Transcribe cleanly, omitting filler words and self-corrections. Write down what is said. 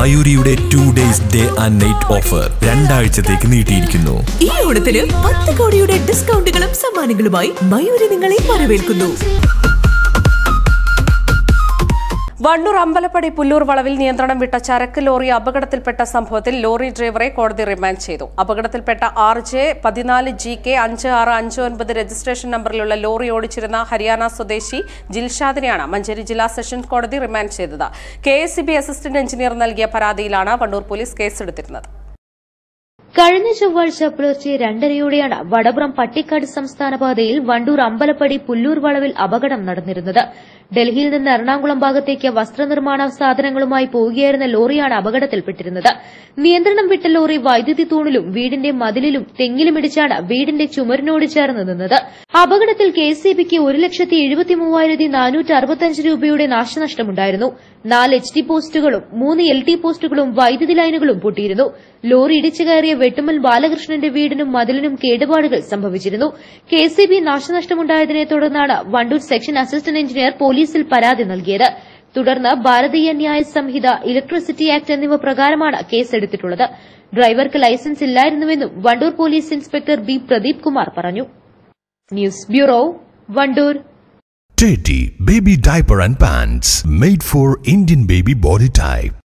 മയൂരിയുടെ 2 days day and night offer 2 ആഴ്ചത്തേക്ക് നീട്ടിയിരിക്കുന്നു. ഈ ഓണത്തിന് 10 കോടിയുടെ ഡിസ്കൗണ്ടുകളും സമ്മാനങ്ങളുമായി മയൂരി നിങ്ങളെ വരവേൽക്കുന്നു. വണ്ടൂർ അമ്പലപ്പടി പുല്ലൂർ വളവിൽ നിയന്ത്രണം വിട്ട ചരക്ക് ലോറി അപകടത്തിൽപ്പെട്ട സംഭവത്തിൽ ലോറി ഡ്രൈവറെ കോടതി റിമാൻഡ് ചെയ്തു. അപകടത്തിൽപ്പെട്ട RJ14GK 5659 രജിസ്ട്രേഷൻ നമ്പറിലുള്ള ലോറി ഓടിച്ചിരുന്ന ഹരിയാന സ്വദേശി ജിൽഷാദിനെയാണ് മഞ്ചേരി ജില്ലാ സെഷൻസ് കോടതി റിമാൻഡ് ചെയ്തത്. KSEB അസിസ്റ്റന്റ് എഞ്ചിനീയർ നൽകിയ പരാതിയിലാണ് വണ്ടൂർ പോലീസ് കേസെടുത്തിരുന്നത്. കഴിഞ്ഞ ചൊവ്വാഴ്ച പുലർച്ചെ 2:30യോടെയാണ് വടപുറം പട്ടിക്കാട് സംസ്ഥാന പാതയിൽ വണ്ടൂർ അമ്പലപ്പടി പുല്ലൂർ വളവിൽ അപകടം നടന്നിരുന്നത്. ഡൽഹിയിൽ നിന്ന് എറണാകുളം ഭാഗത്തേക്ക് വസ്ത്രനിർമ്മാണ സാധനങ്ങളുമായി പോവുകയായിരുന്ന ലോറിയാണ് അപകടത്തിൽപ്പെട്ടിരുന്നത്. നിയന്ത്രണം വിട്ട ലോറി വൈദ്യുതി തൂണിലും വീടിന്റെ മതിലിലും തെങ്ങിലും ഇടിച്ചാണ് വീടിന്റെ ചുമരിനോട് ചേർന്ന് നിന്നത്. അപകടത്തിൽ KSEBക്ക് 1,73,465 രൂപയുടെ നാശനഷ്ടമുണ്ടായിരുന്നു. 4 HT പോസ്റ്റുകളും 3 LT പോസ്റ്റുകളും വൈദ്യുതി ലൈനുകളും പൊട്ടിയിരുന്നു. ലോറി ഇടിച്ചു കയറിയ വെട്ടുമൽ ബാലകൃഷ്ണന്റെ വീടിനും മതിലിനും കേടുപാടുകൾ സംഭവിച്ചിരുന്നു. KSEB നാശനഷ്ടമുണ്ടായതിനെ തുടർന്നാണ് വണ്ടൂർ സെക്ഷൻ അസിസ്റ്റന്റ് എഞ്ചിനീയർ പോലീസിൽ പരാതി നൽകിയത്. തുടർന്ന് ഭാരതീയ ന്യായ സംഹിത, ഇലക്ട്രിസിറ്റി ആക്ട് എന്നിവ പ്രകാരമാണ് കേസെടുത്തിട്ടുള്ളത്. ഡ്രൈവർക്ക് ലൈസൻസ് ഇല്ലായിരുന്നുവെന്നും Wandoor police inspector B. Pradeep Kumar പറഞ്ഞു. News bureau, Wandoor. Teddy Baby Diaper and Pants made for Indian baby body type.